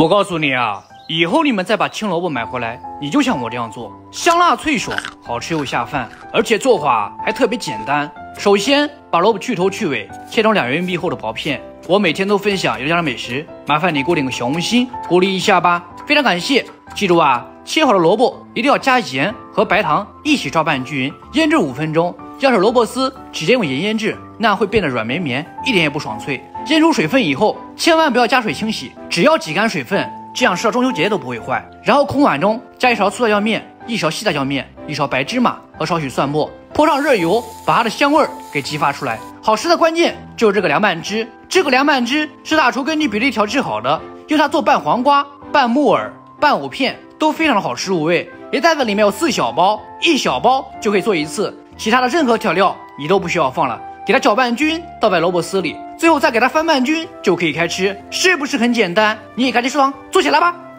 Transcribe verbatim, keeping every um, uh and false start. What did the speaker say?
我告诉你啊，以后你们再把青萝卜买回来，你就像我这样做，香辣脆爽，好吃又下饭，而且做法还特别简单。首先把萝卜去头去尾，切成两元硬币厚的薄片。我每天都分享有家的美食，麻烦你给我点个小红心，鼓励一下吧，非常感谢。记住啊，切好的萝卜一定要加盐和白糖一起抓拌均匀，腌制五分钟。要是萝卜丝直接用盐腌制，那会变得软绵绵，一点也不爽脆。腌出水分以后，千万不要加水清洗，只要挤干水分，这样吃到中秋节都不会坏。然后空碗中加一勺粗辣椒面，一勺细辣椒面，一勺白芝麻和少许蒜末，泼上热油，把它的香味儿给激发出来。好吃的关键就是这个凉拌汁，这个凉拌汁是大厨根据比例调制好的，用它做拌黄瓜、拌木耳、拌藕片都非常的好吃入味。一袋子里面有四小包，一小包就可以做一次，其他的任何调料你都不需要放了，给它搅拌均，倒在萝卜丝里，最后再给它翻拌均就可以开吃，是不是很简单？你也赶紧收藏做起来吧。